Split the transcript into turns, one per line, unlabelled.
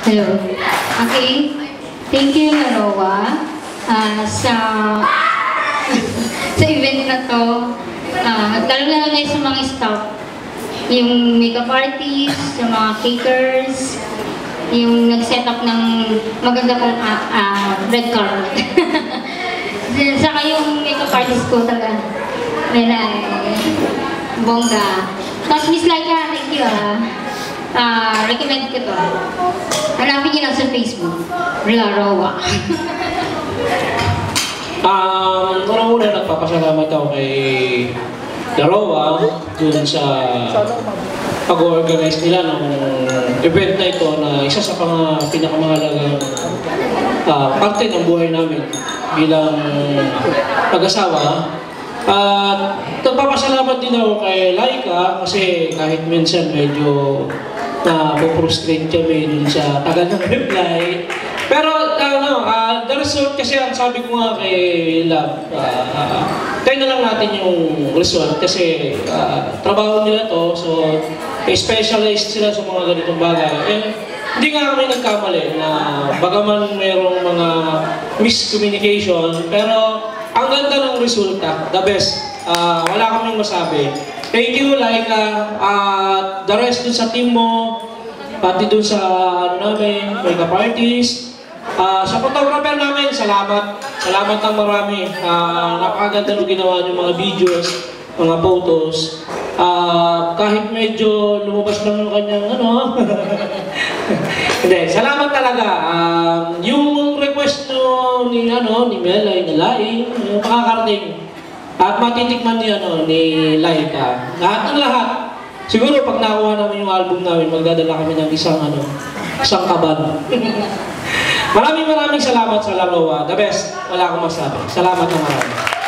Hello. Okay. Thank you, Roa, sa sa event na to. Lalo-lalo na sa mga staff. Yung makeup artists, yung mga caterers, yung nag-set up ng maganda kong red carpet. Saka yung makeup artist ko talaga. Bongga. Tapos Miss Laika, thank you recommend ko to. Hanapin niyo lang sa Facebook. Roa.
Unang-una nagpapasalamat ako kay Roa dun sa pag-organize nila ng event na ito na isa sa pinakamahalagang parte ng buhay namin bilang mag-asawa. At nagpapasalamat din ako kay Laika kasi kahit minsan medyo na-frustrate kami dun sa tagal ng reply. Pero the result kasi ang sabi ko nga kay Love, tayo na lang natin yung result kasi trabaho nila to, so specialized sila sa mga ganitong bagay. And hindi nga kami nagkamali na bagaman mayroong mga miscommunication, pero ang ganda ng resulta, the best. Wala kaming masabi. Thank you, Laika, at the rest dun sa team mo, pati dun sa namin, makeup artist. Sa photographer namin, salamat. Salamat ng marami. Napakaganda ng ginawa niyo mga videos, mga photos. Kahit medyo lumabas lang yung kanyang Hindi, salamat talaga. Yung request nyo ni Mel ay nalaing, makakarating. At matitikman ni Laika. Lahat ng lahat. Siguro pag nakuha namin yung album namin, magdadala kami ng isang kaban. Maraming salamat sa Roa. The best. Wala akong masabi. Salamat na marami.